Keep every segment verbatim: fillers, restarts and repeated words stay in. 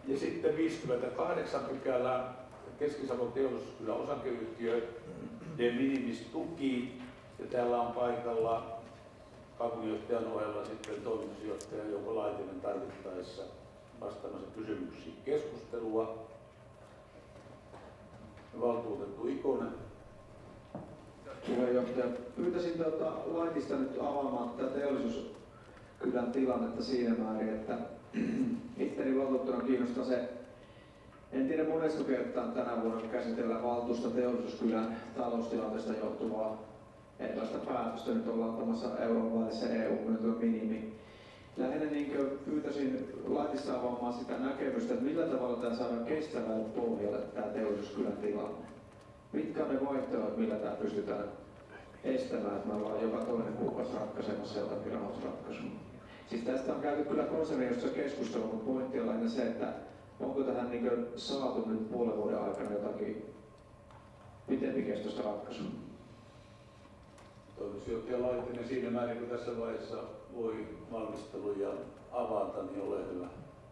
Ja sitten viisikymmentäkahdeksan pykälää Keski-Savon teollisuuskylän osakeyhtiö de minimis tuki. Ja täällä on paikalla kaupunginjohtajan ohella sitten toimitusjohtaja Jouko Laitinen tarvittaessa vastaamassa kysymyksiin. Keskustelua. Valtuutettu Ikonen. Puheenjohtaja, pyytäisin tuota Laitista nyt avaamaan tätä teollisuuskylän tilannetta siinä määrin, että itteni valtuutettuna kiinnostaa se, en tiedä monesko kertaa tänä vuonna käsitellään valtuusta teollisuuskylän taloustilanteesta johtuvaa erilaista päätöstä. Nyt ollaan ottamassa euron välissä E U-myöntöön minimi. Lähinnä niin pyytäisin Laitista avaamaan sitä näkemystä, että millä tavalla tämä saadaan kestävälle pohjalle tämä teollisuuskylän tilanne. Mitkä on ne vaihtoehdot, millä tämä pystytään estämään, että me ollaan joka toinen kuukausi ratkaisemassa jotakin rahoitusratkaisua. Siis tästä on käyty kyllä konsernijossa keskustelua, mutta pointti on lähinnä se, että onko tähän niin saatu nyt puolen vuoden aikana jotakin pitempikestoista ratkaisua. Toimitusjohtaja Laitinen siinä määrin, kun tässä vaiheessa voi valmisteluja avata, niin ole hyvä.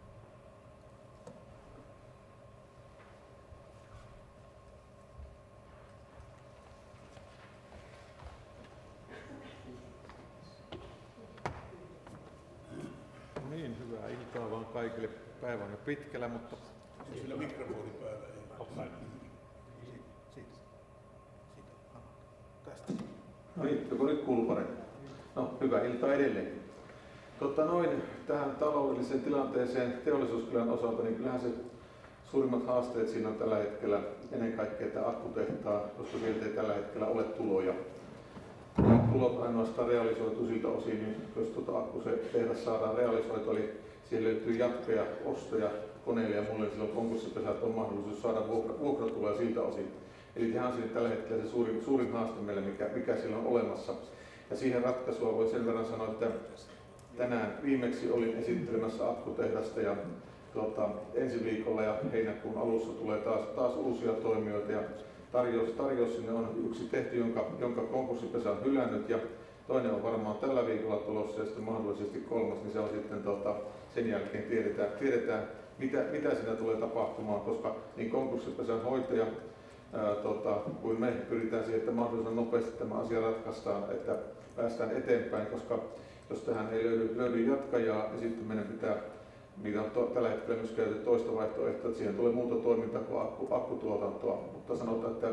Niin, hyvää iltaa vaan kaikille. Päivä on jo pitkällä, mutta... Sillä mikrofoni päällä. Siitä. Tästä. No niin, joko nyt kuuluu paremmin? No, hyvää iltaa edelleen. Totta noin, tähän taloudelliseen tilanteeseen teollisuuskylän osalta, niin kyllähän se suurimmat haasteet siinä on tällä hetkellä ennen kaikkea tämä akkutehtaa, koska sieltä ei tällä hetkellä ole tuloja. Ja tulot ainoastaan realisoitu siltä osin, niin jos tuota akku se tehdas saadaan realisoitua, eli siellä löytyy jatkoja, ostoja, koneille ja muille, silloin konkurssipesät on mahdollisuus saada vuokra, vuokratuloja siltä osin. Eli sehän on siinä tällä hetkellä se suurin, suurin haaste meille, mikä, mikä siellä on olemassa. Ja siihen ratkaisua voi sen verran sanoa, että tänään viimeksi olin esittelemässä akkutehdasta ja tuota, ensi viikolla ja heinäkuun alussa tulee taas, taas uusia toimijoita. Ja tarjous, tarjous sinne on yksi tehty, jonka, jonka konkurssipesä on hylännyt ja toinen on varmaan tällä viikolla tulossa ja sitten mahdollisesti kolmas, niin se on sitten tuota, sen jälkeen tiedetään, tiedetään mitä, mitä siinä tulee tapahtumaan, koska niin konkurssipesän hoitaja ää, tota, kuin me pyritään siihen, että mahdollisimman nopeasti tämä asia ratkaistaan, että päästään eteenpäin, koska jos tähän ei löydy, löydy jatkajaa, niin sitten meidän pitää, mitä on to, tällä hetkellä myös käytetty toista vaihtoehtoa, että siihen tulee muuta toimintaa kuin akku, akkutuotantoa, mutta sanotaan, että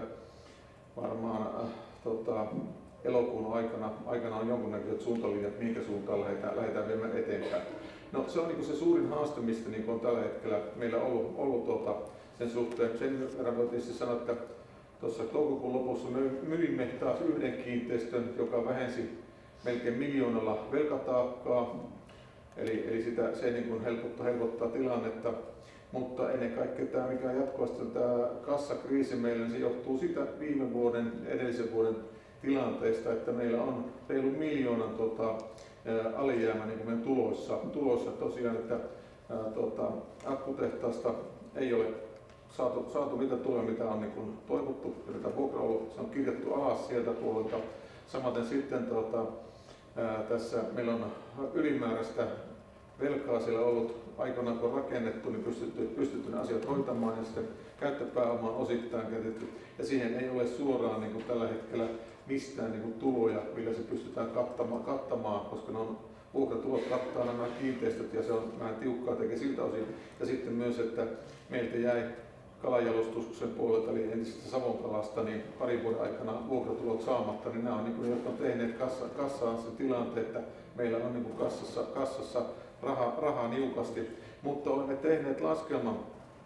varmaan äh, tota, elokuun aikana, aikana on jonkunnäköiset suuntalinjat, minkä suuntaan lähdetään, lähdetään viemään eteenpäin. No se on niin se suurin haaste, mistä niin on tällä hetkellä meillä ollut, ollut tuota, sen suhteen. Sen verran voi tietysti sanoa, että tuossa toukokuun lopussa me myimme taas yhden kiinteistön, joka vähensi melkein miljoonalla velkataakkaa. Eli, eli sitä, se niin helpottaa, helpottaa tilannetta. Mutta ennen kaikkea tämä, mikä on jatkuvasti tämä kassakriisi meillä, niin se johtuu siitä viime vuoden, edellisen vuoden tilanteesta, että meillä on reilu miljoonan tota, ää, alijäämä niin kuin meidän tuloissa, tuloissa tosiaan, että ää, tota, akkutehtaasta ei ole saatu, saatu niitä tuloja, mitä on niin kuin toivottu, ja mitä vuokra on ollut, se on kirjattu alas sieltä puolelta. Samaten sitten tota, ää, tässä meillä on ylimääräistä velkaa siellä ollut aikoinaan, kun on rakennettu, niin pystytty, pystytty ne asiat hoitamaan ja sitten käyttöpääoma on osittain käytetty. Ja siihen ei ole suoraan niin kuin tällä hetkellä mistään niin kuin tuloja, millä se pystytään kattamaan, kattamaan koska ne on, vuokratulot kattaa nämä kiinteistöt ja se on vähän tiukkaa tekee siltä osin. Ja sitten myös, että meiltä jäi kalanjalostuksen puolelta, eli entisestä Savonkalasta, niin parin vuoden aikana vuokratulot saamatta, niin nämä on niin kuin, jotka on tehneet kassa, kassaan sen tilanteen, että meillä on niin kuin kassassa, kassassa raha, rahaa niukasti. Mutta olemme tehneet laskelman,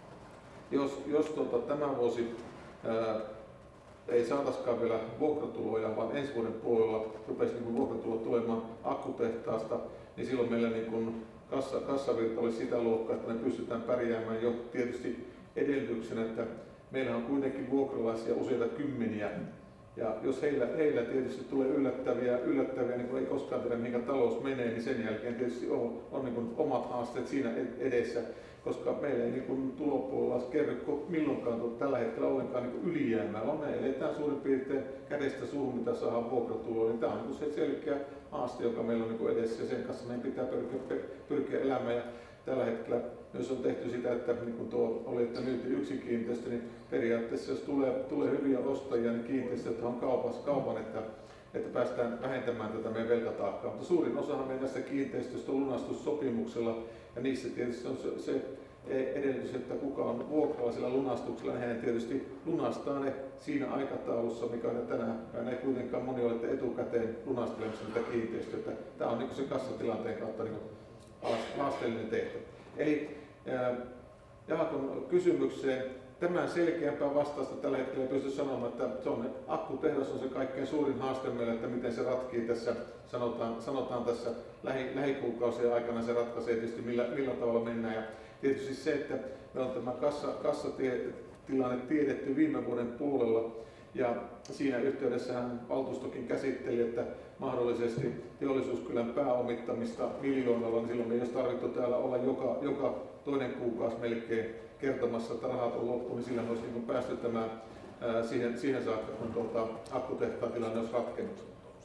jos, jos tuota, tämä vuosi ää, ei saataisikaan vielä vuokratuloja, vaan ensi vuoden puolella rupesi niin vuokratulot tulemaan akkutehtaasta, niin silloin meillä niin kuin kassa, kassavirta olisi sitä luokkaa, että me pystytään pärjäämään jo tietysti edellytyksenä, että meillä on kuitenkin vuokralaisia useita kymmeniä. Ja jos heillä, heillä tietysti tulee yllättäviä, yllättäviä niin kuin ei koskaan tiedä mihinkä talous menee, niin sen jälkeen tietysti on, on niin kuin omat haasteet siinä edessä, koska meillä ei niin kuin tulopuolella kerry milloinkaan tällä hetkellä ollenkaan niin kuin ylijäämää, vaan me eletään suurin piirtein kädestä suuhun, mitä saadaan vuokratuloa, niin tämä on niin kuin se selkeä haaste, joka meillä on niin kuin edessä ja sen kanssa meidän pitää pyrkiä, pyrkiä elämään. Ja tällä hetkellä myös on tehty sitä, että niin kuin tuo oli, että myytiin yksi kiinteistö, niin periaatteessa jos tulee, tulee hyviä ostajia, niin kiinteistöt on kaupassa, kaupan, että, että päästään vähentämään tätä meidän velkataakkaa. Mutta suurin osahan meidän näistä kiinteistöistä on lunastussopimuksella, ja niissä tietysti on se, se edellytys, että kuka on vuokralaisella lunastuksella, niin hän tietysti lunastaa ne siinä aikataulussa, mikä on tänä päivänä. Ei kuitenkaan moni ole etukäteen lunastelemassa niitä kiinteistöitä. Tämä on niin se kassatilanteen kautta niin haasteellinen tehtävä. Eli äh, Jaakon kysymykseen tämän selkeämpää vastausta tällä hetkellä ei pysty sanomaan, että se on, akkutehdas on se kaikkein suurin haaste meille, että miten se ratkii tässä, sanotaan, sanotaan tässä lähi, lähikuukausien aikana se ratkaisee tietysti millä, millä tavalla mennään. Ja tietysti se, että me on tämä kassa, kassatilanne tiedetty viime vuoden puolella ja siinä yhteydessähän valtuustokin käsitteli, että mahdollisesti Teollisuuskylän pääomittamista miljoonalla, niin silloin me ei olisi tarvittu täällä olla joka, joka toinen kuukausi melkein kertomassa, että rahat on loppu, niin sillä olisi niin päästy tämän, ää, siihen, siihen saakka, kun tuota, akkutehtaan tilanne olisi ratkennut.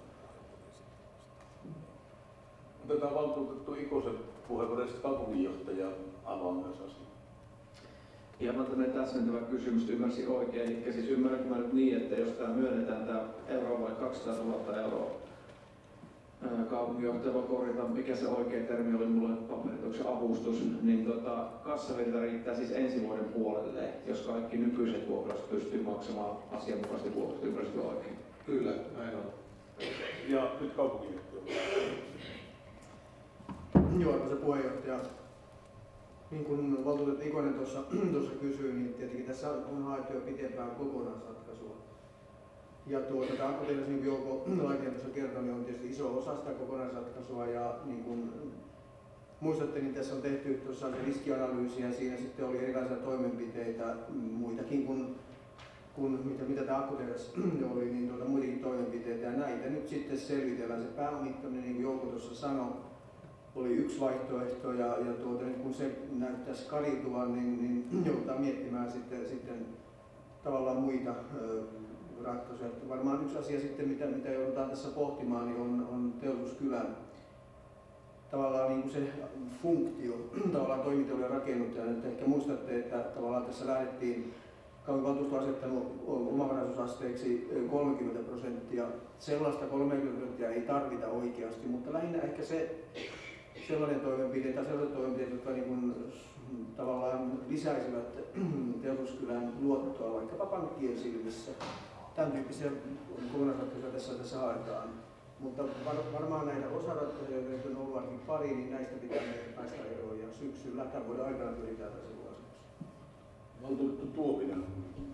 Otetaan valtuutettu Ikosen puheenvuorosta kaupunginjohtaja avaa myös asiaa. Hieman tämmöinen täsmentävä kysymys, ymmärsin oikein. Eli siis ymmärränkö mä nyt niin, että jos tämä myönnetään tämä euro vai kaksisataatuhatta euroa, kaupunginjohtaja voi korjata, mikä se oikea termi oli mulle paperitoksen avustus, niin tota, kassavirta riittää siis ensi vuoden puolelle, jos kaikki nykyiset vuokraiset pystyy maksamaan asianmukaisesti vuokrat, ymmärsikö oikein? Kyllä, näin on. Ja nyt kaupunginjohtaja. Joo, arvoisa puheenjohtaja. Niin kuin valtuutettu Ikonen tuossa, tuossa kysyi, niin tietenkin tässä on haettu jo pitempään kokonaisratkaisua. Ja tuota, tämä akkutehdas, niin kuin Jouko Laitinen tuossa kertoi, niin on tietysti iso osa sitä kokonaisratkaisua. Ja niin kuin muistatte, niin tässä on tehty tuossa riskianalyysiä ja siinä sitten oli erilaisia toimenpiteitä, muitakin kuin, kuin mitä, mitä tämä akkutehdas oli, niin tuota, muitakin toimenpiteitä. Ja näitä nyt sitten selvitellään. Se pääomittaminen, niin kuin Jouko tuossa sanoi, oli yksi vaihtoehto ja, ja tuota, niin kun se näyttäisi kariutuvan, niin, niin joudutaan miettimään sitten, sitten tavallaan muita ö, ratkaisuja. Varmaan yksi asia sitten, mitä, mitä joudutaan tässä pohtimaan, niin on, on Teollisuuskylän tavallaan niin kuin se funktio, tavallaan toimintojen rakennuttajana. Nyt ehkä muistatte, että tavallaan tässä lähdettiin, kaupunginvaltuusto on asettanut omavaraisuusasteeksi kolmekymmentä prosenttia. Sellaista kolmekymmentä prosenttia ei tarvita oikeasti, mutta lähinnä ehkä se sellainen toimenpide tai sellaiset toimenpiteet, jotka niin kuin, tavallaan lisäisivät Teollisuuskylän luottoa vaikkapa pankkien silmissä. Tämän tyyppisiä kokonaisratkaisuja tässä, tässä haetaan. Mutta var, varmaan näitä osaratkaisuja, joita on ollut ainakin pari, niin näistä pitää päästä eroon ja syksyllä tämän vuoden aikana pyritään tässä vuosiksi. Valtuutettu Tuopinen.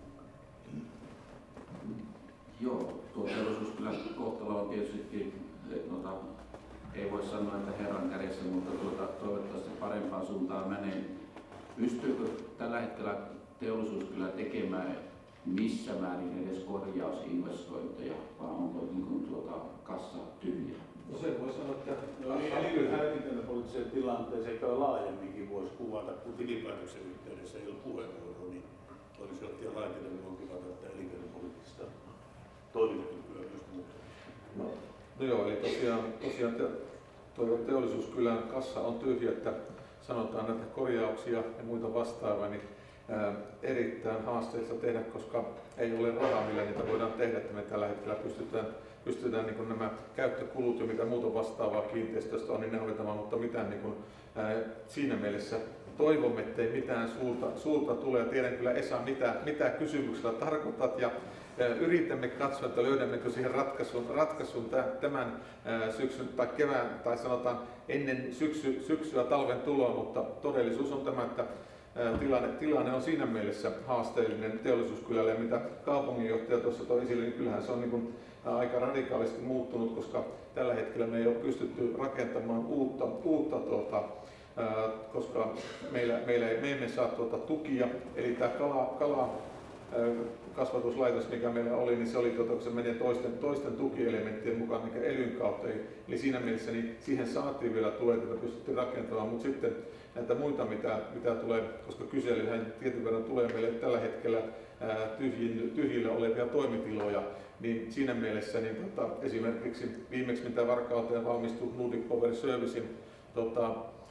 Joo, tuo Teollisuuskylän kohtalo on tietysti noita, ei voi sanoa, että herran kädessä, mutta tuota, toivottavasti parempaan suuntaan menee. Pystyykö tällä hetkellä Teollisuuskylä tekemään missä määrin edes korjausinvestointeja, vai onko niin kuin, tuota, kassa tyhjä? No se voi sanoa, että No niin, elinkeinopoliittiseen tilanteeseen ehkä laajemminkin voisi kuvata, kun tilinpäätöksen yhteydessä ei ole puheenvuoroa, niin olisi johtaja Laitinen voi kuvata, että elinkeinopoliittista toimintakykyä myös muuta. No, no joo, eli tosiaan, tosiaan te, tuo Teollisuuskylän kassa on tyhjä, että sanotaan näitä korjauksia ja muita vastaavaa, niin ää, erittäin haasteellista tehdä, koska ei ole rahaa, millä niitä voidaan tehdä, että me tällä hetkellä pystytään, pystytään niin kuin nämä käyttökulut ja mitä muuta vastaavaa kiinteistöstä on, niin ne hoitamaan, mutta mitään niin kuin, ää, siinä mielessä toivomme, ettei mitään suurta, suurta tule. Ja tiedän kyllä Esa, mitä, mitä kysymyksellä tarkoitat ja yritämme katsoa, että löydämmekö siihen ratkaisun, ratkaisun tämän syksyn tai kevään tai sanotaan ennen syksy, syksyä talven tuloa, mutta todellisuus on tämä, että tilanne, tilanne on siinä mielessä haasteellinen Teollisuuskylälle ja mitä kaupunginjohtaja tuossa toi esille, niin kyllähän se on niin kuin aika radikaalisti muuttunut, koska tällä hetkellä me ei ole pystytty rakentamaan uutta, uutta tuota, koska meillä, meillä ei, me emme saa tuota tukia, eli tämä kala, kala kasvatuslaitos, mikä meillä oli, niin se oli tuota, kun se menee toisten, toisten tukielementtien mukaan, mikä elyn kautta. Eli siinä mielessä niin siihen saatiin vielä tuet, että pystyttiin rakentamaan, mutta sitten näitä muita, mitä, mitä tulee, koska kyselyhän tietyn verran tulee meille tällä hetkellä ää, tyhjillä, tyhjillä olevia toimitiloja, niin siinä mielessä niin, tota, esimerkiksi viimeksi mitä Varkauteen valmistui Nordic Power Servicein tota,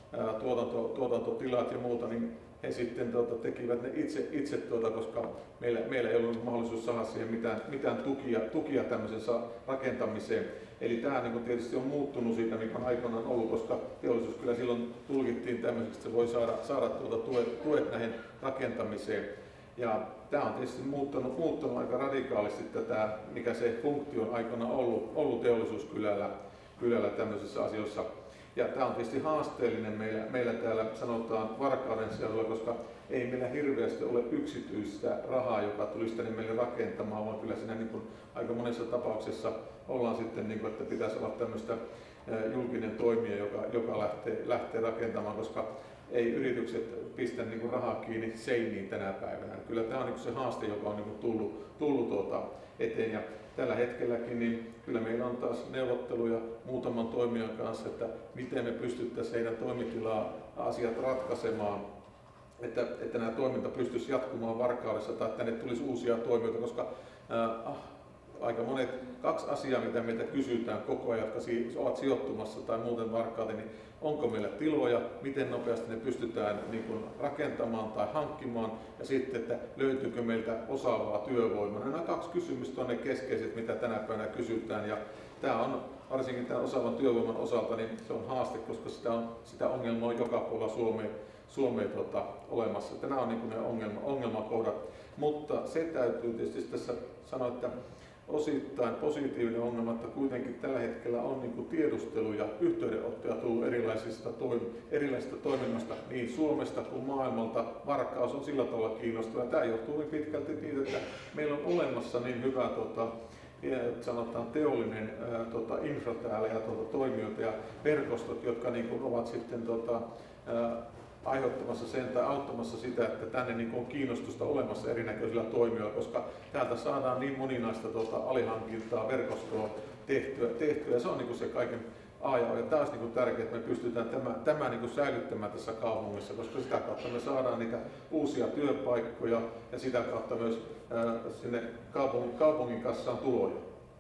ää, tuotanto, tuotantotilat ja muuta, niin he sitten tuota, tekivät ne itse, itse tuota, koska meillä, meillä ei ollut mahdollisuus saada siihen mitään, mitään tukia, tukia tämmöisen rakentamiseen. Eli tämä niin tietysti on muuttunut siitä, mikä on aikanaan ollut, koska teollisuus kyllä silloin tulkittiin tämmöiseksi, että se voi saada, saada tuota tuet, tuet näihin rakentamiseen. Ja tämä on tietysti muuttanut, muuttanut aika radikaalisti tätä, mikä se funktio on aikana ollut, ollut teollisuuskylällä kylällä tämmöisissä asioissa. Ja tämä on tietysti haasteellinen meillä, meillä täällä sanotaan Varkauden seudulla, koska ei meillä hirveästi ole yksityistä rahaa, joka tulisi tänne meille rakentamaan, vaan kyllä siinä niin kuin aika monessa tapauksessa ollaan sitten, niin kuin, että pitäisi olla tämmöistä julkinen toimija, joka, joka lähtee, lähtee rakentamaan, koska ei yritykset pistä niin kuin rahaa kiinni seiniin tänä päivänä. Kyllä tämä on niin kuin se haaste, joka on niin kuin tullut, tullut tuota eteen. Ja tällä hetkelläkin niin kyllä meillä on taas neuvotteluja muutaman toimijan kanssa, että miten me pystyttäisiin heidän toimitila-asiat ratkaisemaan, että, että nämä toiminta pystyisi jatkumaan Varkaudessa tai tänne tulisi uusia toimijoita, koska äh, aika monet, kaksi asiaa, mitä meiltä kysytään koko ajan, jotka ovat sijoittumassa tai muuten Varkauteen, niin onko meillä tiloja, miten nopeasti ne pystytään niin kuin rakentamaan tai hankkimaan, ja sitten, että löytyykö meiltä osaavaa työvoimaa. Nämä kaksi kysymystä on ne keskeiset, mitä tänä päivänä kysytään, ja tämä on varsinkin tämän osaavan työvoiman osalta, niin se on haaste, koska sitä, on, sitä ongelmaa on joka puolella Suomea, Suomea tota, olemassa. Että nämä on niin kuin ne ongelma, ongelmakohdat, mutta se täytyy tietysti tässä sanoa, että osittain positiivinen ongelma, että kuitenkin tällä hetkellä on niin kuin tiedustelu ja yhteydenottoja tullut erilaisista, toim erilaisista toiminnasta niin Suomesta kuin maailmalta. Varkaus on sillä tavalla kiinnostava. Tämä johtuu niin pitkälti siitä, että meillä on olemassa niin hyvä tota, sanotaan teollinen ää, tota, infra täällä ja tota, toimijoita ja verkostot, jotka niin kuin ovat sitten tota, ää, aiheuttamassa sen tai auttamassa sitä, että tänne niin on kiinnostusta olemassa erinäköisillä toimijoilla, koska täältä saadaan niin moninaista tuota, alihankintaa, verkostoa tehtyä, tehtyä ja se on niin se kaiken A ja O. Ja tämä olisi niin tärkeää, että me pystytään tämä, tämä niin säilyttämään tässä kaupungissa, koska sitä kautta me saadaan niitä uusia työpaikkoja ja sitä kautta myös ää, sinne kaupungin, kaupungin kassaan tuloja.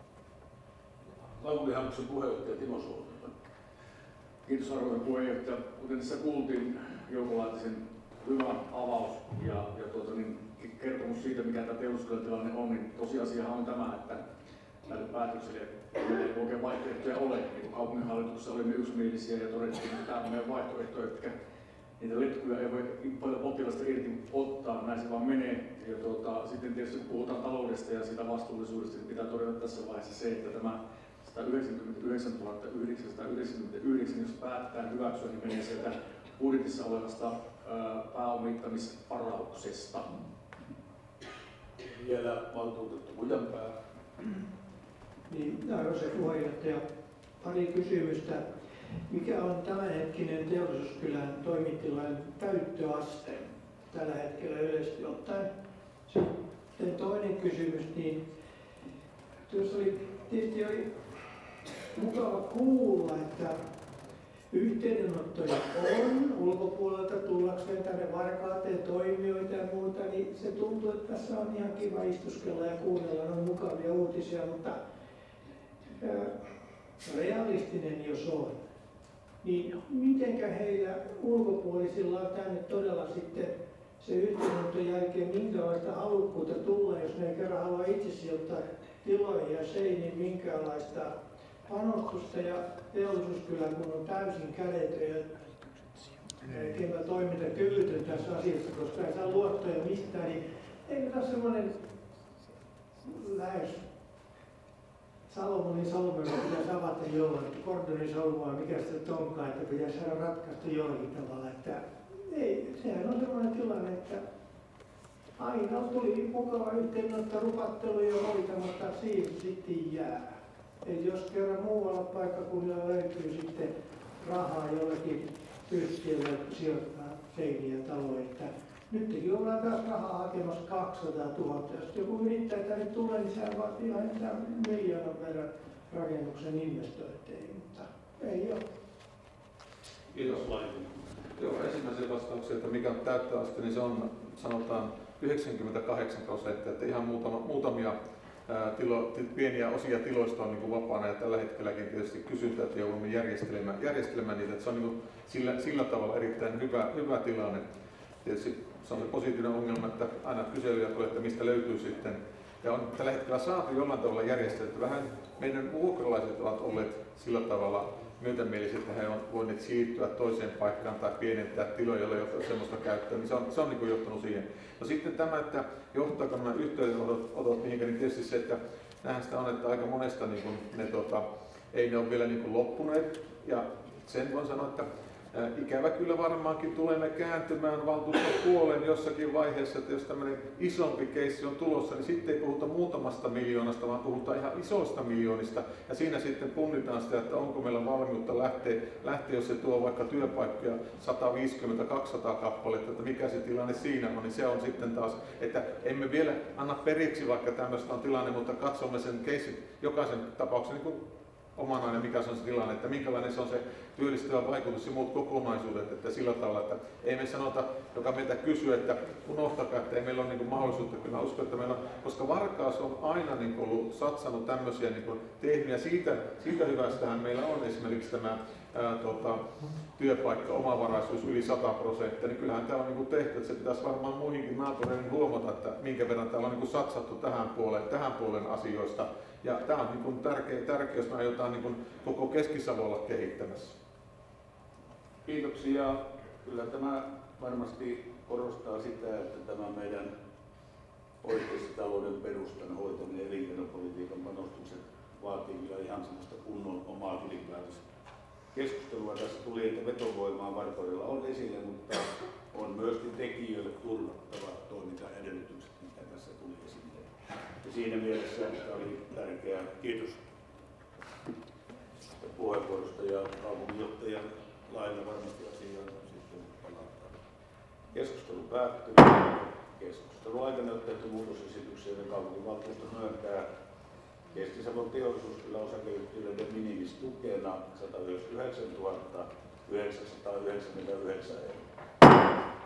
Kaupunginhallituksen puheenjohtaja Timo Suhonen. Kiitos arvoisa puheenjohtaja. Kuten tässä kuultiin, Jouko Laitisen hyvä avaus ja, ja tuota, niin, kertomus siitä, mikä tämä teollisuuskylän tilanne on, niin tosiasiahan on tämä, että näille päätöksille ei oikein vaihtoehtoja ole. Niin kuin kaupunginhallituksessa olimme yksimielisiä ja todettiin, että tämä on meidän vaihtoehto, että niitä letkuja ei voi paljon potilasta irti ottaa, näin se vaan menee. Ja tuota, sitten tietysti kun puhutaan taloudesta ja siitä vastuullisuudesta, niin pitää todeta tässä vaiheessa se, että tämä sata yhdeksänkymmentäyhdeksäntuhatta yhdeksänsataayhdeksänkymmentäyhdeksän, jos päätetään hyväksyä, niin menee sieltä budjetissa olevasta pääomittamisvarauksesta. Vielä valtuutettu Kujanpää. Niin, arvoisa puheenjohtaja, pari kysymystä. Mikä on tämänhetkinen Teollisuuskylän toimitilan täyttöaste tällä hetkellä yleisesti ottaen? Sitten toinen kysymys, niin tuossa oli, tietysti oli mukava kuulla, että yhteydenottoja on ulkopuolelta tullakseen tänne Varkauteen toimijoita ja muuta, niin se tuntuu, että tässä on ihan kiva istuskella ja kuunnella noin mukavia uutisia, mutta ää, realistinen jos on, niin mitenkä heillä ulkopuolisilla on tänne todella sitten se yhteydenoton jälkeen minkälaista halukkuutta tulla, jos ne ei kerran halua itse sijoittaa tiloihin ja seiniin minkäänlaista panostusta ja Teollisuuskylä, kun on täysin kädetön ja tekemä toimintakyvytön tässä asiassa, koska ei saa luottoja mistään, niin eikö tässä semmoinen lähes Salomonin salmella pitäisi avata jollain, kordonin solmua, mikä sitä onkaan, että pitäisi saada ratkaista jollakin tavalla. Että ei, sehän on semmoinen tilanne, että aina tuli mukava yhteydenotto, rupattelu ja hoita, mutta siihen sitten jää. Et jos kerran muualla paikkakunnilla löytyy sitten rahaa jollakin yhtiölle sijoittaa seiniä taloja, että nytkin ollaan taas rahaa hakemassa kaksisataatuhatta. Jos joku yrittää tänne tulee, niin sehän vaatii vähintään miljoonan verran rakennuksen investointeihin, mutta ei ole. Kiitos. Joo, ensimmäisen vastauksen, että mikä on täyttöaste, niin se on sanotaan yhdeksänkymmentäkahdeksan prosenttia, että ihan muutama, muutamia tilo, pieniä osia tiloista on niin kuin vapaana ja tällä hetkelläkin tietysti kysyntää, että joudumme järjestelemään, järjestelemään niitä. Että se on niin kuin sillä, sillä tavalla erittäin hyvä, hyvä tilanne. Tietysti se on se positiivinen ongelma, että aina kyselyjä tulee, että mistä löytyy sitten. Ja on tällä hetkellä saatu jollain tavalla järjestelty. Vähän meidän vuokralaiset ovat olleet sillä tavalla myötämielisiä, että he ovat voineet siirtyä toiseen paikkaan tai pienentää tiloja, joilla ei ole sellaista käyttöä, niin se on, se on niin kuin johtanut siihen. No sitten tämä, että johtaako nämä yhteydenotot mihinkä, niin tietysti se, että nähdään sitä on, että aika monesta niin kuin ne tota, ei ne ole vielä niin kuin loppuneet. Ja sen voin sanoa, että ää, ikävä kyllä varmaankin tulemme kääntymään valtuuston puoleen jossakin vaiheessa, että jos tämmöinen isompi keissi on tulossa, niin sitten ei puhuta muutamasta miljoonasta, vaan puhutaan ihan isoista miljoonista. Ja siinä sitten punnitaan sitä, että onko meillä valmiutta lähteä, lähteä jos se tuo vaikka työpaikkoja sata viisikymmentä kaksisataa kappaletta, että mikä se tilanne siinä on, niin se on sitten taas, että emme vielä anna periksi, vaikka tämmöistä on tilanne, mutta katsomme sen keissin jokaisen tapauksen niin kuin omanainen, mikä se on se tilanne, että minkälainen se on se työllistävä vaikutus ja muut kokonaisuudet, että sillä tavalla, että ei me sanota, joka meiltä kysyy, että unohtakaa, että ei meillä ole niin kuin mahdollisuutta, kyllä uskon, että meillä on, koska Varkaus on aina niin kuin ollut satsannut tämmöisiä niin kuin tehnyt, ja siitä, siitä hyvästähän meillä on esimerkiksi tämä ää, tota, työpaikka, omavaraisuus yli sata prosenttia, niin kyllähän tämä on niin kuin tehty, että se pitäisi varmaan muihinkin naapureihin huomata, että minkä verran täällä on niin kuin satsattu tähän puoleen, tähän puolen asioista. Ja tämä on niin kuin tärkeä, tärkeä, jos me aiotaan niin kuin koko Keski-Savo olla kehittämässä. Kiitoksia. Kyllä tämä varmasti korostaa sitä, että tämä meidän oikeasti talouden perustan hoitaminen, elinkeinopolitiikan panostukset vaatii kyllä ihan sellaista kunnon omaa tilinpäätöskeskustelua. Tässä tuli, että vetovoimaa Varkaudella on esillä, mutta on myöskin tekijöille turvattava toimintaedellytykset, mitä tässä tuli esille. Ja siinä mielessä tämä oli tärkeä. Kiitos puheenvuorosta ja kaupunginjohtajan lailla varmasti asioita sitten palataan. Keskustelu päättyy. Keskustelun aikana on tehty muutosesityksiä, ja kaupunginvaltuusto myöntää Keski-Savon teollisuuskylän osakeyhtiöiden de minimis tukena sata yhdeksänkymmentäyhdeksäntuhatta yhdeksänsataayhdeksänkymmentäyhdeksän euroa.